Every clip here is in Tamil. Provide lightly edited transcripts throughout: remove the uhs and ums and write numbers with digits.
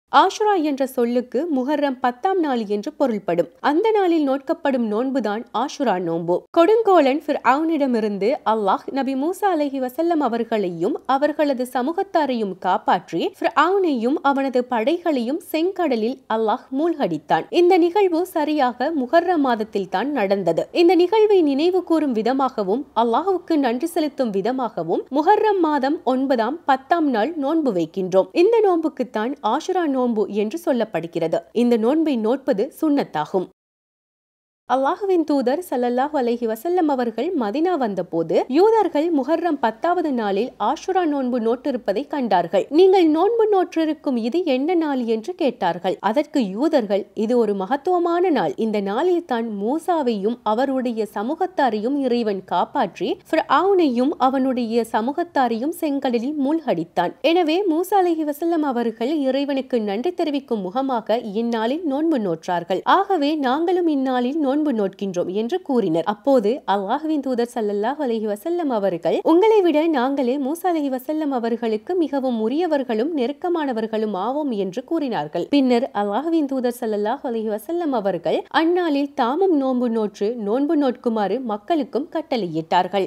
ஆஷுரா என்ற சொல்லுக்கு முஹர்ரம் 10ஆம் நாள் என்று பொருள்படும். அந்த நாளில் நோட்கப்படும் நோன்புதான் ஆஷுரா நோன்பு. கொடுங்கோலன் ஃபிர்அவுனிடமிருந்து அல்லாஹ் நபி மூசா அலைஹி வஸல்லம் அவர்களையும் அவர்களது சமூகத்தாரையும் காப்பாற்றி ஃபிர்அவுனையும் அவனது படைகளையும் செங்கடலில் அல்லாஹ் மூழ்கடித்தான். இந்த நிகழ்வு சரியாக முஹர்ரம் மாதத்தில் தான் நடந்தது. இந்த நிகழ்வை நினைவு கூறும் விதமாகவும் அல்லாஹுக்கு நன்றி செலுத்தும் விதமாகவும் முஹர்ரம் மாதம் 9ஆம் 10ஆம் நாள் நோன்பு வைக்கின்றோம். இந்த நோன்புக்குத்தான் ஆஷுரா நோன்பு என்று சொல்லப்படுகிறது. இந்த நோன்பை நோட்பது சுன்னத்தாகும். அல்லாஹ்வின் தூதர் ஸல்லல்லாஹு அலைஹி வஸல்லம் அவர்கள் மதீனா வந்தபோது யூதர்கள் முஹர்ரம் 10வது நாளில் ஆஷுரா நோன்பு நோட்டிருப்பதை கண்டார்கள். நீங்கள் நோன்பு நோற்றிருக்கும் இது என்ன நாள் என்று கேட்டார்கள். அதற்கு யூதர்கள், இது ஒரு மகத்துவமான நாள். இந்த நாளில் தான் மூசாவையும் அவருடைய சமூகத்தாரையும் இறைவன் காப்பாற்றி ஃபிர்அவுனையும் அவனுடைய சமூகத்தாரையும் செங்கடலில் மூழ்கடித்தான். எனவே மூசா அலைஹி வஸல்லம் அவர்கள் இறைவனுக்கு நன்றி தெரிவிக்கும் முகமாக இந்நாளில் நோன்பு நோற்றார்கள். ஆகவே நாங்களும் இந்நாளில் நோன்பு நோட்கின்றோம் என்று கூறினர். அப்போது அல்லாஹ்வின் தூதர் ஸல்லல்லாஹு அலைஹி வஸல்லம் அவர்கள், உங்களை விட நாங்களே மூசா அலைஹி வஸல்லம் அவர்களுக்கு மிகவும் உரியவர்களும் நெருக்கமானவர்களும் ஆவோம் என்று கூறினார்கள். பின்னர் அல்லாஹ்வின் தூதர் ஸல்லல்லாஹு அலைஹி வஸல்லம் அவர்கள் அந்நாளில் தாமும் நோன்பு நோட்குமாறு மக்களுக்கும் கட்டளையிட்டார்கள்.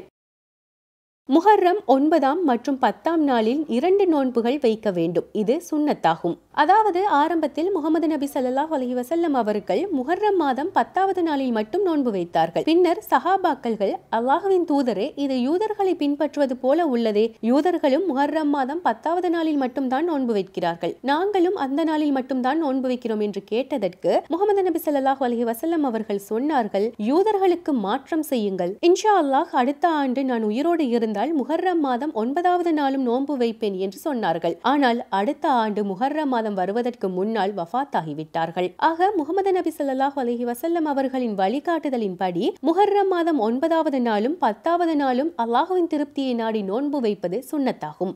முஹர்ரம் 9ஆம் மற்றும் 10ஆம் நாளில் 2 நோன்புகள் வைக்க வேண்டும். இது சுன்னத்தாகும். அதாவது ஆரம்பத்தில் முஹம்மது நபி ஸல்லல்லாஹு அலைஹி வஸல்லம் அவர்கள் முஹர்ரம் மாதம் 10வது நாளில் மட்டும் நோன்பு வைத்தார்கள். பின்னர் சஹாபாக்கள், அல்லாஹ்வின் தூதரே, இது யூதர்களை பின்பற்றுவது போல உள்ளதே, யூதர்களும் முஹர்ரம் மாதம் 10வது நாளில் மட்டும் தான் நோன்பு வைக்கிறார்கள், நாங்களும் அந்த நாளில் மட்டும் தான் நோன்பு வைக்கிறோம் என்று கேட்டதற்கு முஹம்மது நபி ஸல்லல்லாஹு அலைஹி வஸல்லம் அவர்கள் சொன்னார்கள், யூதர்களுக்கு மாற்றம் செய்யுங்கள். இன்ஷா அல்லாஹ் அடுத்த ஆண்டு நான் உயிரோடு இருந்தால் முஹர்ரம் மாதம் 9வது நாளும் நோன்பு வைப்பேன் என்று சொன்னார்கள். ஆனால் அடுத்த ஆண்டு முஹர்ரம் மாதம் வருவதற்கு முன்னால் வஃபாத் ஆகிவிட்டார்கள். ஆக முஹம்மது நபி ஸல்லல்லாஹு அலைஹி வஸல்லம் அவர்களின் வழிகாட்டுதலின்படி முஹர்ரம் மாதம் 9வது நாளும் 10வது நாளும் அல்லாஹ்வின் திருப்தியை நாடி நோன்பு வைப்பது சுன்னத்தாகும்.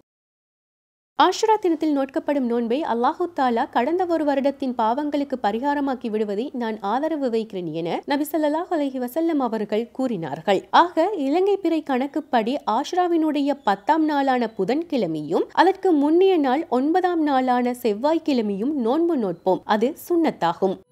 ஆஷுரா தினத்தில் நோட்கப்படும் நோன்பை அல்லாஹு தாலா கடந்த ஒரு வருடத்தின் பாவங்களுக்கு பரிகாரமாக்கி விடுவதை நான் ஆதரவு வைக்கிறேன் என நபி ஸல்லல்லாஹு அலைஹி வஸல்லம் அவர்கள் கூறினார்கள். ஆக இலங்கை பிறை கணக்குப்படி ஆஷுராவினுடைய 10ஆம் நாளான புதன்கிழமையும் அதற்கு முன்னிய நாள் 9ஆம் நாளான செவ்வாய்க்கிழமையும் நோன்பு நோட்போம். அது சுன்னத்தாகும்.